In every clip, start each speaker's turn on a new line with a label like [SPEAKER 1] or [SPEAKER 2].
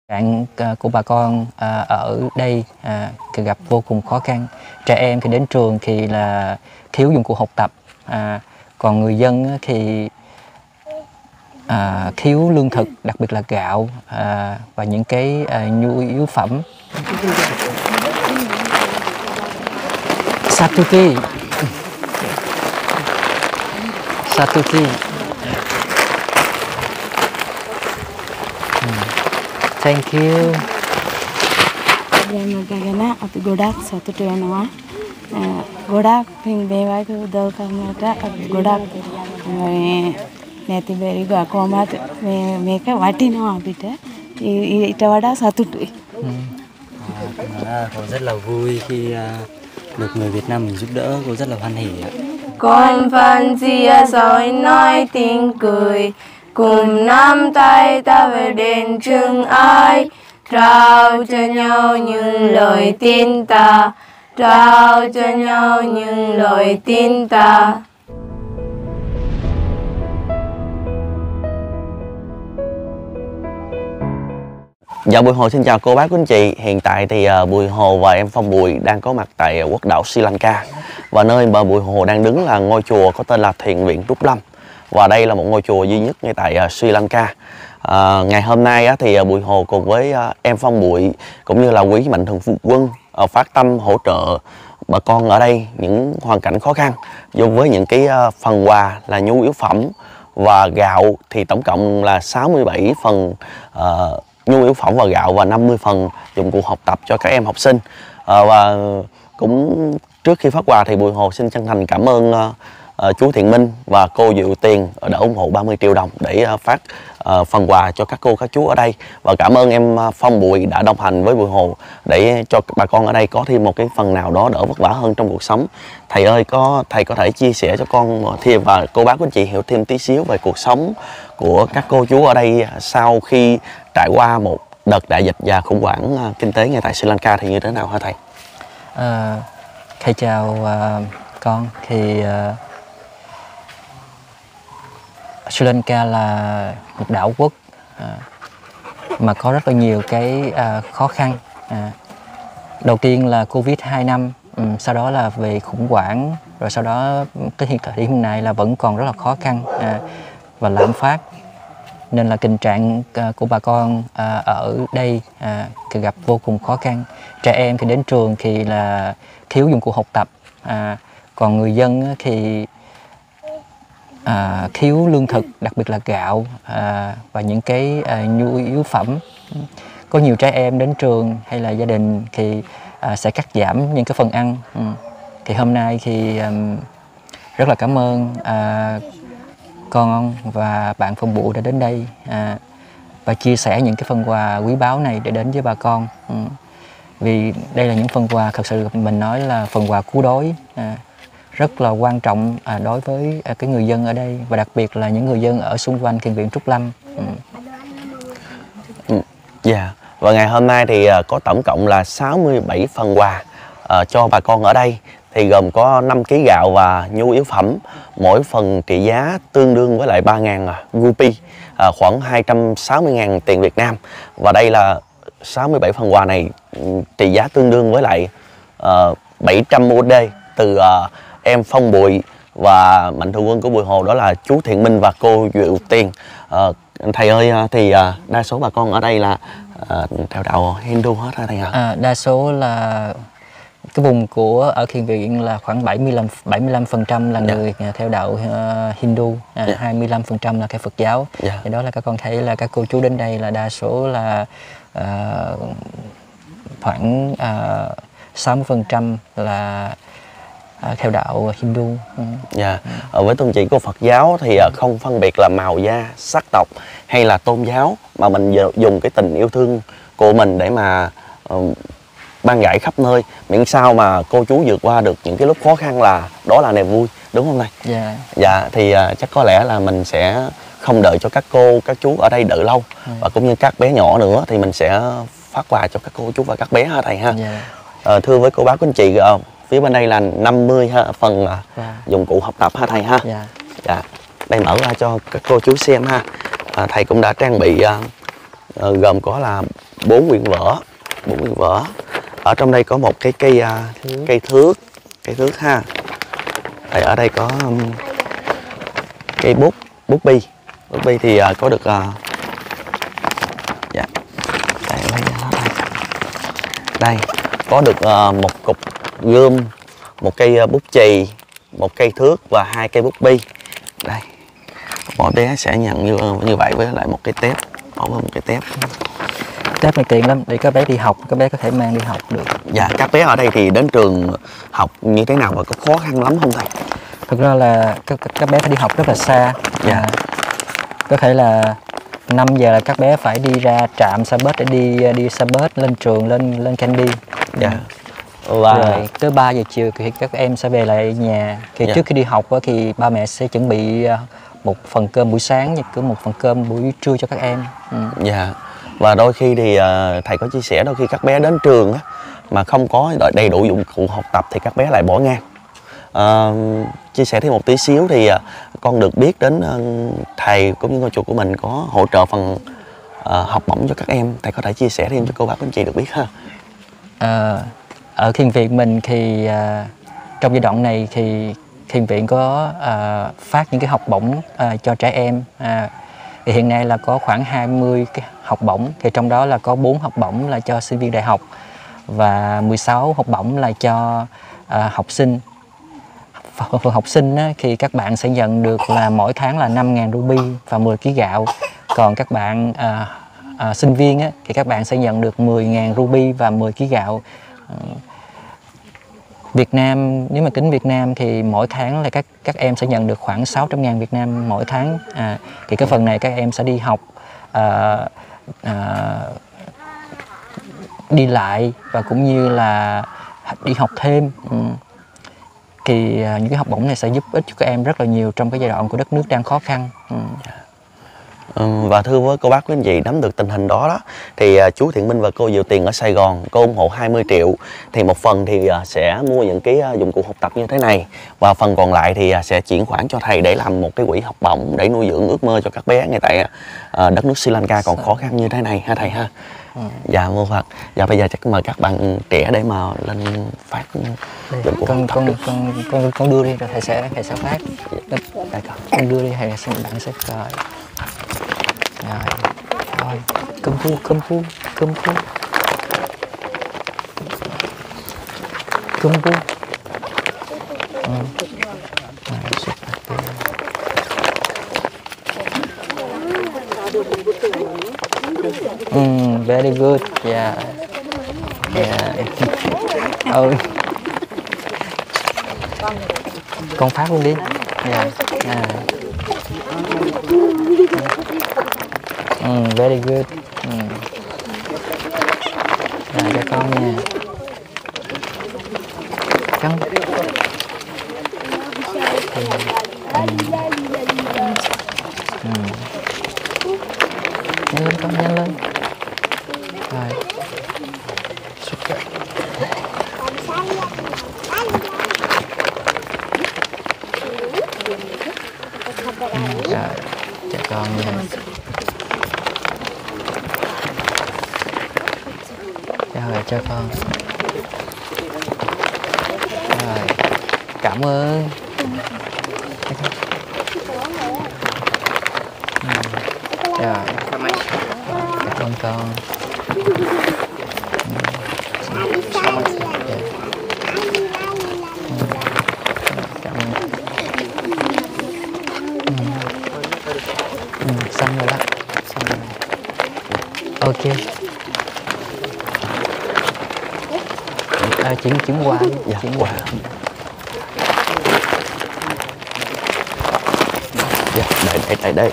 [SPEAKER 1] Trạng của bà con ở đây thì gặp vô cùng khó khăn. Trẻ em thì đến trường thì là thiếu dụng cụ học tập, còn người dân thì thiếu lương thực, đặc biệt là gạo và những cái nhu yếu phẩm. Satuki. Thank you.
[SPEAKER 2] Karena අපි ගොඩක් සතුට වෙනවා. ගොඩක් පින් මේවාට උදව් කරනට ගොඩක් නැති බැරි කොහොමද මේක වටිනවා අපිට. ඊට වඩා සතුටුයි.
[SPEAKER 3] Cô rất là vui khi được người Việt Nam mình giúp đỡ, cô rất là hoan hỉ ạ.
[SPEAKER 4] Con phân chia soi nói tiếng cười, cùng nắm tay ta về đền Trưng Ai, trao cho nhau những lời tin ta, trao cho nhau những lời tin ta.
[SPEAKER 5] Dạ, Bùi Hồ xin chào cô bác quý anh chị. Hiện tại thì Bùi Hồ và em Phong Bùi đang có mặt tại quốc đảo Sri Lanka. Và nơi mà Bùi Hồ đang đứng là ngôi chùa có tên là Thiền viện Trúc Lâm. Và đây là một ngôi chùa duy nhất ngay tại Sri Lanka. Ngày hôm nay thì Bùi Hồ cùng với em Phong Bùi cũng như là quý mạnh thường quân phát tâm hỗ trợ bà con ở đây những hoàn cảnh khó khăn dùng với những cái phần quà là nhu yếu phẩm và gạo, thì tổng cộng là 67 phần nhu yếu phẩm và gạo và 50 phần dụng cụ học tập cho các em học sinh. Và cũng trước khi phát quà thì Bùi Hồ xin chân thành cảm ơn chú Thiện Minh và cô Diệu Tiền đã ủng hộ 30 triệu đồng để phát phần quà cho các cô các chú ở đây. Và cảm ơn em Phong Bùi đã đồng hành với Bùi Hồ để cho bà con ở đây có thêm một cái phần nào đó đỡ vất vả hơn trong cuộc sống. Thầy ơi, thầy có thể chia sẻ cho con thêm và cô bác của anh chị hiểu thêm tí xíu về cuộc sống của các cô chú ở đây sau khi trải qua một đợt đại dịch và khủng hoảng kinh tế ngay tại Sri Lanka thì như thế nào hả thầy?
[SPEAKER 1] Thầy chào con. Thì Sri Lanka là một đảo quốc mà có rất là nhiều cái khó khăn. Đầu tiên là Covid 2 năm, sau đó là về khủng hoảng, rồi sau đó tới hiện thời điểm này là vẫn còn rất là khó khăn và lạm phát. Nên là tình trạng của bà con ở đây thì gặp vô cùng khó khăn. Trẻ em thì đến trường thì là thiếu dụng cụ học tập, còn người dân thì thiếu lương thực, đặc biệt là gạo và những cái nhu yếu phẩm. Có nhiều trẻ em đến trường hay là gia đình thì sẽ cắt giảm những cái phần ăn. Thì hôm nay thì rất là cảm ơn con và bạn Phong Bùi đã đến đây và chia sẻ những cái phần quà quý báu này để đến với bà con. Vì đây là những phần quà thật sự mình nói là phần quà cứu đói, rất là quan trọng đối với cái người dân ở đây và đặc biệt là những người dân ở xung quanh Thiền viện Trúc Lâm.
[SPEAKER 5] Dạ. Và ngày hôm nay thì có tổng cộng là 67 phần quà cho bà con ở đây, thì gồm có 5 kg gạo và nhu yếu phẩm, mỗi phần trị giá tương đương với lại 3.000 rupee, khoảng 260.000 tiền Việt Nam. Và đây là 67 phần quà này trị giá tương đương với lại 700 USD từ em Phong Bùi và mạnh thường quân của Bùi Hồ, đó là chú Thiện Minh và cô Diệu Tiền. Thầy ơi, thì đa số bà con ở đây là theo đạo Hindu hết hả thầy hả? Đa số là cái vùng của ở Thiền viện là khoảng 75% là người theo đạo Hindu, 25% là theo Phật giáo. Thì đó là các con thấy là các cô chú đến đây là đa số là khoảng 60% là theo đạo Hindu. Với tôn chỉ của Phật giáo thì không phân biệt là màu da, sắc tộc hay là tôn giáo, mà mình dùng cái tình yêu thương của mình để mà ban rải khắp nơi, miễn sao mà cô chú vượt qua được những cái lúc khó khăn là đó là niềm vui, đúng không thầy? Dạ, thì chắc có lẽ là mình sẽ không đợi cho các cô, các chú ở đây đợi lâu, và cũng như các bé nhỏ nữa thì mình sẽ phát quà cho các cô chú và các bé ha thầy ha. Thưa với cô bác quý anh chị, phía bên đây là 50 phần dụng cụ học tập ha thầy ha. Đây mở ra cho các cô chú xem ha. Thầy cũng đã trang bị gồm có là 4 quyển vở, 4 quyển vở. Ở trong đây có một cái cây thước ha. Thì ở đây có cây bút bi thì có được dạ. Đây có được một cục gươm, một cây bút chì, một cây thước và 2 cây bút bi. Đây, mỗi bé sẽ nhận như vậy với lại một cái tép, bỏ vào một cái tép.
[SPEAKER 1] Tép này tiện lắm để các bé đi học, các bé có thể mang đi học được.
[SPEAKER 5] Dạ, các bé ở đây thì đến trường học như thế nào và có khó khăn lắm không thầy?
[SPEAKER 1] Thực ra là các bé phải đi học rất là xa.
[SPEAKER 5] Dạ.
[SPEAKER 1] Có thể là 5 giờ là các bé phải đi ra trạm xe bus để đi xe bus lên trường, lên candy.
[SPEAKER 5] Dạ. Và
[SPEAKER 1] rồi tới 3 giờ chiều thì các em sẽ về lại nhà. Thì
[SPEAKER 5] dạ.
[SPEAKER 1] trước khi đi học thì ba mẹ sẽ chuẩn bị một phần cơm buổi sáng và cứ một phần cơm buổi trưa cho các em.
[SPEAKER 5] Dạ. Và đôi khi thì thầy có chia sẻ đôi khi các bé đến trường á, mà không có đầy đủ dụng cụ học tập thì các bé lại bỏ ngang. Chia sẻ thêm một tí xíu thì con được biết đến thầy cũng như ngôi chùa của mình có hỗ trợ phần học bổng cho các em. Thầy có thể chia sẻ thêm cho cô bác anh chị được biết ha.
[SPEAKER 1] Ở thiền viện mình thì trong giai đoạn này thì thiền viện có phát những cái học bổng cho trẻ em. Thì hiện nay là có khoảng 20 cái học bổng, thì trong đó là có 4 học bổng là cho sinh viên đại học và 16 học bổng là cho học sinh. Phần học sinh á, thì các bạn sẽ nhận được là mỗi tháng là 5.000 ruby và 10 kg gạo. Còn các bạn sinh viên á, thì các bạn sẽ nhận được 10.000 ruby và 10 kg gạo. Việt Nam, nếu mà tính Việt Nam thì mỗi tháng là các em sẽ nhận được khoảng 600.000 Việt Nam mỗi tháng. Thì cái phần này các em sẽ đi học, đi lại và cũng như là đi học thêm. Thì những cái học bổng này sẽ giúp ích cho các em rất là nhiều trong cái giai đoạn của đất nước đang khó khăn.
[SPEAKER 5] Và thưa với cô bác quý anh chị, nắm được tình hình đó thì chú Thiện Minh và cô Diệu Tiền ở Sài Gòn có ủng hộ 20 triệu, thì một phần thì sẽ mua những cái dụng cụ học tập như thế này và phần còn lại thì sẽ chuyển khoản cho thầy để làm một cái quỹ học bổng để nuôi dưỡng ước mơ cho các bé ngay tại đất nước Sri Lanka còn khó khăn như thế này ha thầy ha. Dạ mô Phật. Dạ bây giờ chắc mời các bạn trẻ để mà lên phát dụng cụ học tập.
[SPEAKER 1] Con đưa đi rồi thầy sẽ phát. Con đưa đi thầy bạn sẽ coi. Rồi, cơm phu. Very good. Yeah. Con phát luôn đi. Very good. Rồi cho con nha. Cắn. Nhanh lên con, nhanh lên. Rồi. Super. Rồi, cho con nha. Rồi cho con. Rồi, cảm ơn. Rồi, cảm ơn con. Xong rồi đó. Xong rồi. Ok. Chuyển qua.
[SPEAKER 5] Dạ.
[SPEAKER 1] Chuyển qua.
[SPEAKER 5] Dạ, đây.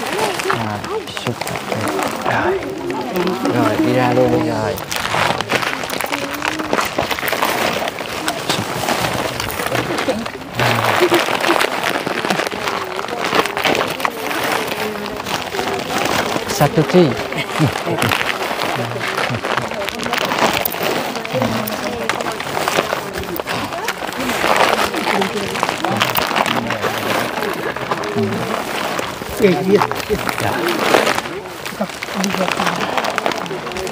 [SPEAKER 1] Rồi, đi ra luôn đi rồi. Satuti.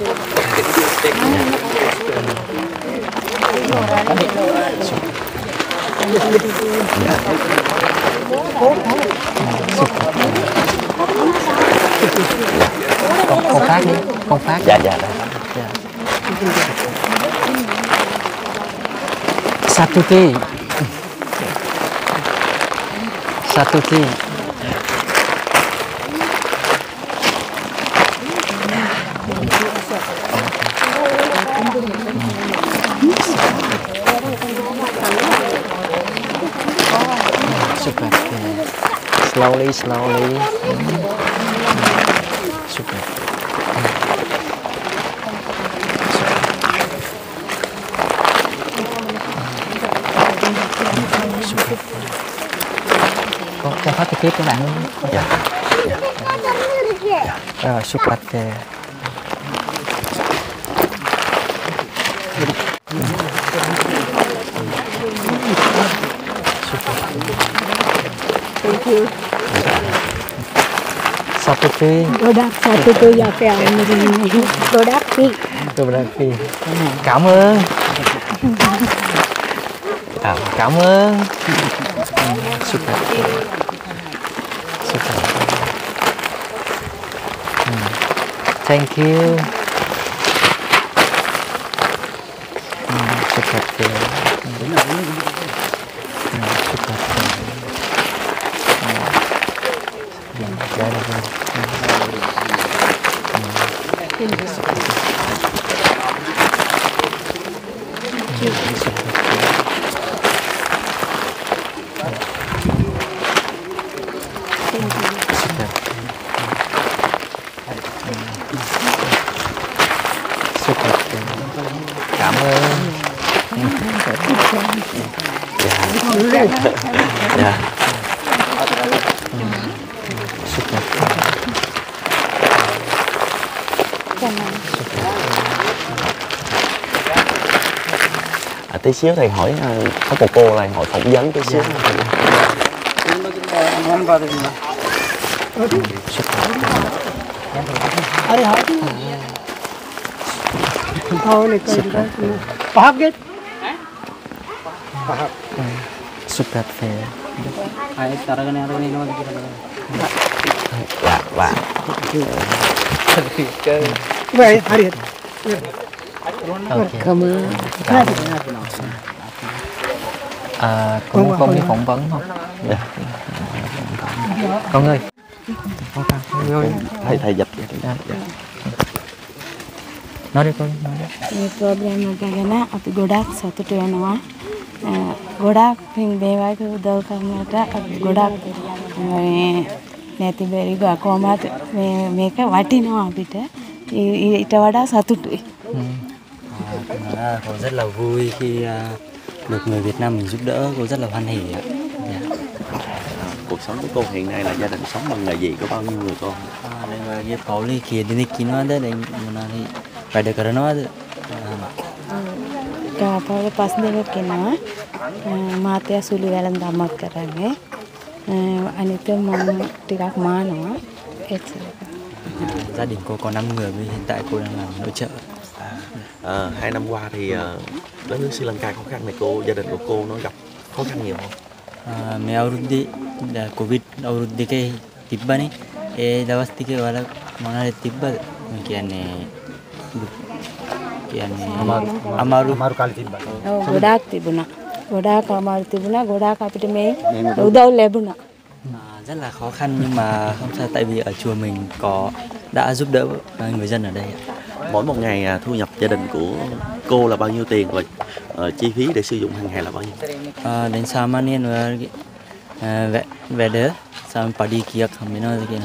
[SPEAKER 1] Con phát đi, con phát.
[SPEAKER 5] Dạ dạ.
[SPEAKER 1] Satuti. Satuti. Super. Slowly, slowly. Super. Con phát cái tiếp cho bạn luôn.
[SPEAKER 5] Dạ.
[SPEAKER 1] Rồi, super. Satuti.
[SPEAKER 2] Satu ya pe ini.
[SPEAKER 1] Product. Cảm ơn. Cảm ơn. Super. Super. Thank you. Super. Cảm ơn.
[SPEAKER 5] Dạ.
[SPEAKER 1] Super.
[SPEAKER 5] Tí xíu thầy hỏi có một cô là hỏi phỏng vấn tí xíu.
[SPEAKER 1] Super.
[SPEAKER 5] Dạ và
[SPEAKER 1] Cảm ơn. Con đi phỏng vấn không?
[SPEAKER 5] dạ.
[SPEAKER 1] Con ơi.
[SPEAKER 5] Thầy dịch.
[SPEAKER 1] Nói đi con.
[SPEAKER 2] මේ programme එක ගැන අපි ගොඩක් සතුටු වෙනවා. ගොඩක් පින් මේවාට උදව් කරනට අපි ගොඩක් නැති බැරි කොහොමද මේක වටිනවා අපිට. ඊට වඩා සතුටුයි.
[SPEAKER 3] Cô rất là vui khi được người Việt Nam mình giúp đỡ, cô rất là hoan hỉ ạ.
[SPEAKER 5] Cuộc sống của cô hiện nay là gia đình sống bằng nghề gì, có bao nhiêu người con?
[SPEAKER 3] Đây là Pauli kia đi kino ada dan mana ni pada kerana ada.
[SPEAKER 2] කාපාව පස් දෙනෙක් කෙනා මාතය සුළු වැළඳ අමක් කරන්නේ. අනිත මම ටිකක් මානවා.
[SPEAKER 3] Gia đình cô có 5 người, với hiện tại cô đang làm nội trợ.
[SPEAKER 5] 2 năm qua thì đất nước Sri Lanka khó khăn này, gia đình của cô nó gặp khó khăn nhiều không?
[SPEAKER 3] मैं औरुद्दी कोविड औरुद्दी के तिब्बा नहीं दवास्ती के वाला mana tiba කියන්නේ අමාරු
[SPEAKER 2] කාලේ තිබ්බා. ඔව් ගොඩාක් තිබුණා. ගොඩාක් අමාරු තිබුණා. ගොඩාක් අපිට මේ උදව් ලැබුණා.
[SPEAKER 3] Rất là khó khăn nhưng mà không sao, tại vì ở chùa mình đã giúp đỡ người dân ở đây.
[SPEAKER 5] Mỗi một ngày thu nhập gia đình của cô là bao nhiêu tiền và chi phí để sử dụng hàng ngày là bao nhiêu?
[SPEAKER 3] Đến Samanian về đó Sam padi kia kami na කියන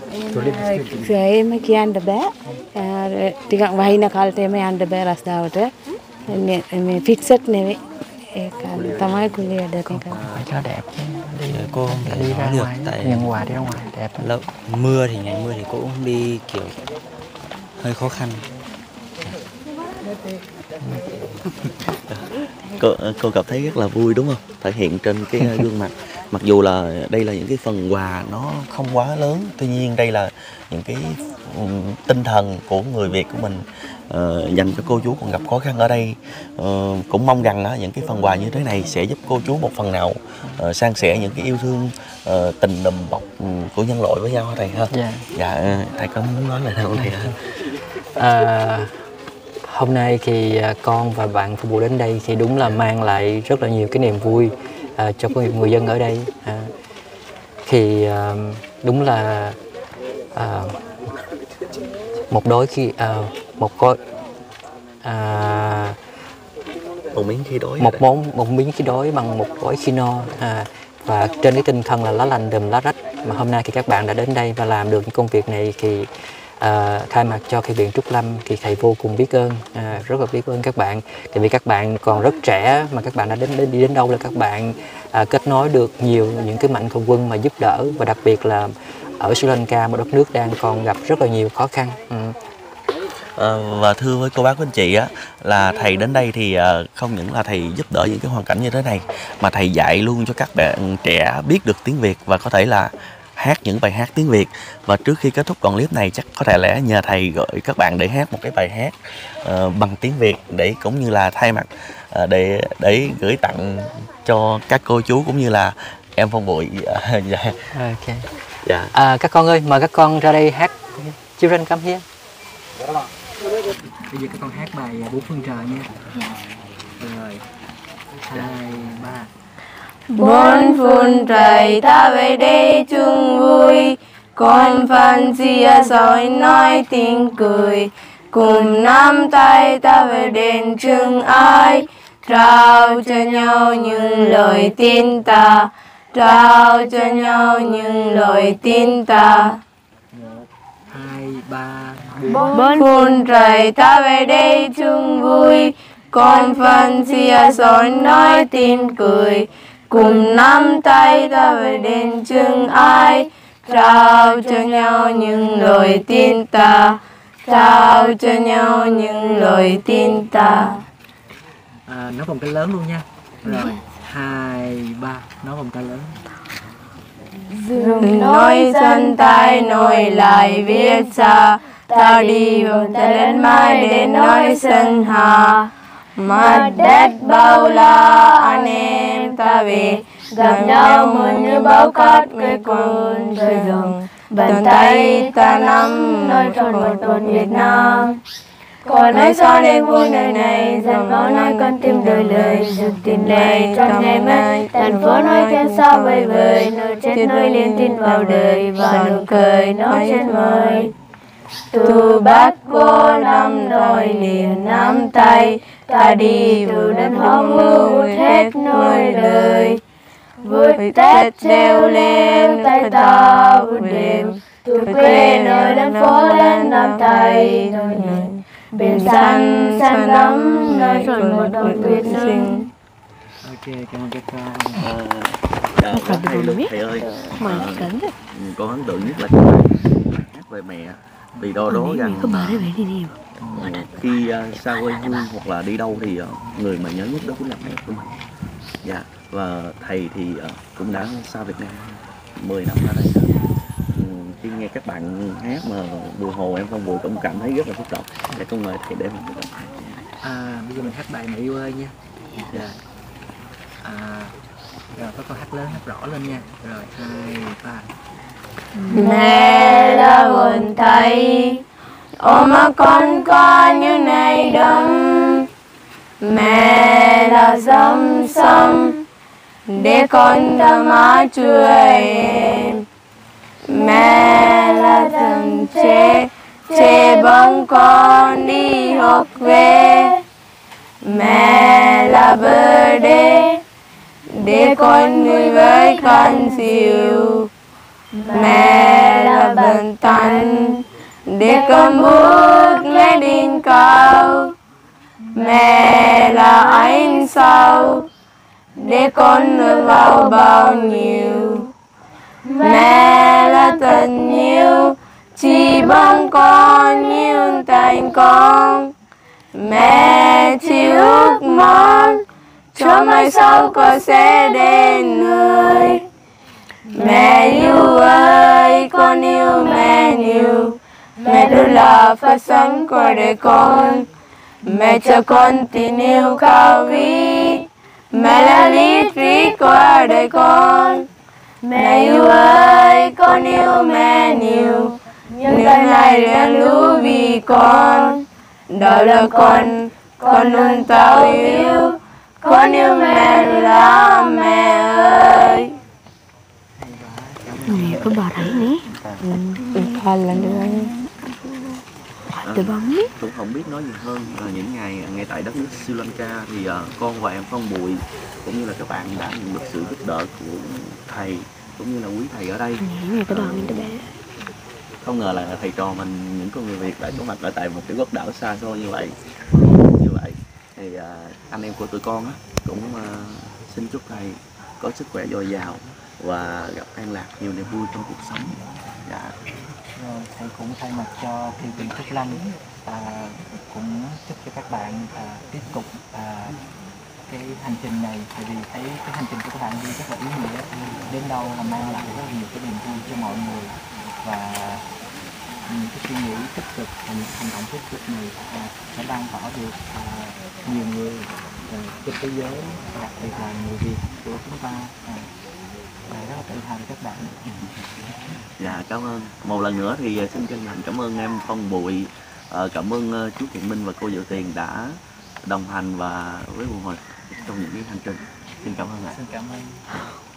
[SPEAKER 2] ඒම කියන්න බෑ. ටිකක් වහින කාලේ එම යන්න බෑ රස්තාවට. මේ ෆික්සඩ් නෙවෙයි. ඒක තමයි කුලී වැඩ එක.
[SPEAKER 1] Phải cho đẹp chứ.
[SPEAKER 3] Cô không thể
[SPEAKER 1] Đi ra
[SPEAKER 3] nói được
[SPEAKER 1] ngoài,
[SPEAKER 3] tại
[SPEAKER 1] đi ngoài đẹp.
[SPEAKER 3] lâu mưa thì ngày mưa thì cô cũng đi kiểu hơi khó khăn.
[SPEAKER 5] Cô cảm thấy rất là vui đúng không? Thể hiện trên cái gương mặt. Mặc dù là đây là những cái phần quà nó không quá lớn, tuy nhiên đây là những cái tinh thần của người Việt của mình dành cho cô chú còn gặp khó khăn ở đây. Cũng mong rằng những cái phần quà như thế này sẽ giúp cô chú một phần nào san sẻ những cái yêu thương tình đùm bọc của nhân loại với nhau hả thầy ha? Dạ, thầy có muốn nói lời nào thầy hả?
[SPEAKER 1] Hôm nay thì con và bạn phục vụ đến đây thì đúng là mang lại rất là nhiều cái niềm vui cho người dân ở đây. Thì đúng là một đôi khi một
[SPEAKER 5] miếng khi đói,
[SPEAKER 1] một miếng khi đói bằng một gói khi no. Và trên cái tinh thần là lá lành đùm lá rách mà hôm nay thì các bạn đã đến đây và làm được những công việc này thì thay mặt cho Thư viện Trúc Lâm thì thầy vô cùng biết ơn, rất là biết ơn các bạn, tại vì các bạn còn rất trẻ mà các bạn đã đi đến đâu là các bạn kết nối được nhiều những cái mạnh thường quân mà giúp đỡ, và đặc biệt là ở Sri Lanka, một đất nước đang còn gặp rất là nhiều khó khăn.
[SPEAKER 5] Và thưa với cô bác quý anh chị á, là thầy đến đây thì không những là thầy giúp đỡ những cái hoàn cảnh như thế này, mà thầy dạy luôn cho các bạn trẻ biết được tiếng Việt và có thể là hát những bài hát tiếng Việt. Và trước khi kết thúc đoạn clip này chắc có thể lẽ nhờ thầy gửi các bạn để hát một cái bài hát bằng tiếng Việt để cũng như là thay mặt để gửi tặng cho các cô chú cũng như là em Phong Bụi. Dạ.
[SPEAKER 1] Ok.
[SPEAKER 5] Dạ.
[SPEAKER 1] Các con ơi, mời các con ra đây hát Children Come Here. Bây giờ các con hát bài Bốn Phương Trời nha. Rồi, 2, 3.
[SPEAKER 4] Bốn phương trời ta về đây chung vui, con phân chia soi nói tiếng cười, cùng nắm tay ta về đền trưng ai, trao cho nhau những lời tin ta, trao cho nhau những lời tin ta.
[SPEAKER 1] 1, 2, 3,
[SPEAKER 4] 4 phương trời ta về đây chung vui, con phân chia soi nói tiếng cười, cùng nắm tay ta về đền trưng ai, trao cho nhau những lời tin ta, trao cho nhau những lời tin ta.
[SPEAKER 1] Nói vòng tay lớn luôn nha. Rồi, 2, 3, nói vòng tay lớn.
[SPEAKER 4] Dừng nói chân tay nói lại viết xa, ta đi vòng tay lên mai để nói sân hà. Mặt đất bao la anh em ta về, gặp nhau mượn như bão cát với cuốn trời rồng. Bàn tay ta nắm nói tròn một tuần Việt Nam. Còn nói sao đêm vui đời này, dần có nói con tim đời lời, dừng tin đầy trong ngày mai. Thành phố nói theo sao vời vời, nơi chết nơi liên tin vào đời, và nụ cười nói trên môi. Từ Bắc vô năm đôi liền nắm tay, ta đi từ đất hoang vu hết nỗi đời. Vượt Tết treo lên tay ta vượt đêm, từ quê nơi đến phố đến nắm tay đôi người. Biển xanh xanh lắm nơi tròn một đồng tuyết sinh.
[SPEAKER 1] Ok, cảm ơn các con.
[SPEAKER 5] Dạ, rất hay luôn thầy ơi. Có ấn tượng nhất là cái bài hát về mẹ. Vì đó rằng khi xa quê hương hoặc là đi đâu thì người mà nhớ nhất đó cũng là mẹ của mình. Dạ, và thầy thì cũng đã xa Việt Nam 10 năm ở đây. Khi nghe các bạn hát mà Bùi Hồ em Phong Bụi cũng cảm thấy rất là xúc động. Để con mời thầy để mình xúc động.
[SPEAKER 1] Bây giờ mình hát bài Mẹ Yêu Ơi nha. Dạ. Rồi các con hát lớn, hát rõ lên nha. Rồi 2, 3.
[SPEAKER 4] Mẹ là nguồn thầy, ôm con như này đắm. Mẹ là dòng sông, để con thơm má chuối em. Mẹ là thần che bóng con đi học về. Mẹ là bờ đê, để con nuôi với con dịu. Mẹ là bàn tay, để con bước lên đỉnh cao. Mẹ là ánh sao, để con nuôi vào bao nhiêu. Mẹ là tình yêu, chỉ bằng con yêu thành con. Mẹ chỉ ước mong cho mai sau con sẽ đến nơi. Mẹ yêu ơi, con yêu mẹ nhiều. Mẹ luôn là phát sáng của đời con. Mẹ cho con tình yêu cao quý. Mẹ là lý trí của đời con. Mẹ yêu ơi, con yêu mẹ nhiều. Nhưng đời này đang lưu vì con. Đó là con luôn tao yêu. Con yêu mẹ là mẹ ơi.
[SPEAKER 2] Nè có bà đấy nè. Thôi là được. Từ bấm đi.
[SPEAKER 5] Cũng không biết nói gì hơn. Những ngày ngay tại đất nước Sri Lanka thì con và em Phong Bụi cũng như là các bạn đã nhận được sự giúp đỡ của thầy cũng như là quý thầy ở đây.
[SPEAKER 2] Nè cái đòn này bé.
[SPEAKER 5] Không ngờ là thầy trò mình, những con người Việt lại có mặt ở tại một cái quốc đảo xa xôi như vậy. Thì anh em của tụi con cũng xin chúc thầy có sức khỏe dồi dào và gặp an lạc, nhiều niềm vui trong cuộc sống. Dạ.
[SPEAKER 1] Rồi, thầy cũng thay mặt cho Thư viện Trúc Lâm cũng chúc cho các bạn tiếp tục cái hành trình này, tại vì thấy cái hành trình của các bạn đi rất là ý nghĩa, đến đâu là mang lại rất là nhiều cái niềm vui cho mọi người, và những cái suy nghĩ tích cực và những hành động tích cực này sẽ lan tỏa được nhiều người trên thế giới, đặc biệt là người Việt của chúng ta. Rất là tự hào các bạn.
[SPEAKER 5] Dạ, cảm ơn. Một lần nữa thì xin chân thành cảm ơn em Phong Bụi, cảm ơn chú Thiện Minh và cô Diệu Tiền đã đồng hành và với Bùi Hồi trong những cái hành trình. Xin cảm ơn ạ.
[SPEAKER 1] Xin cảm ơn.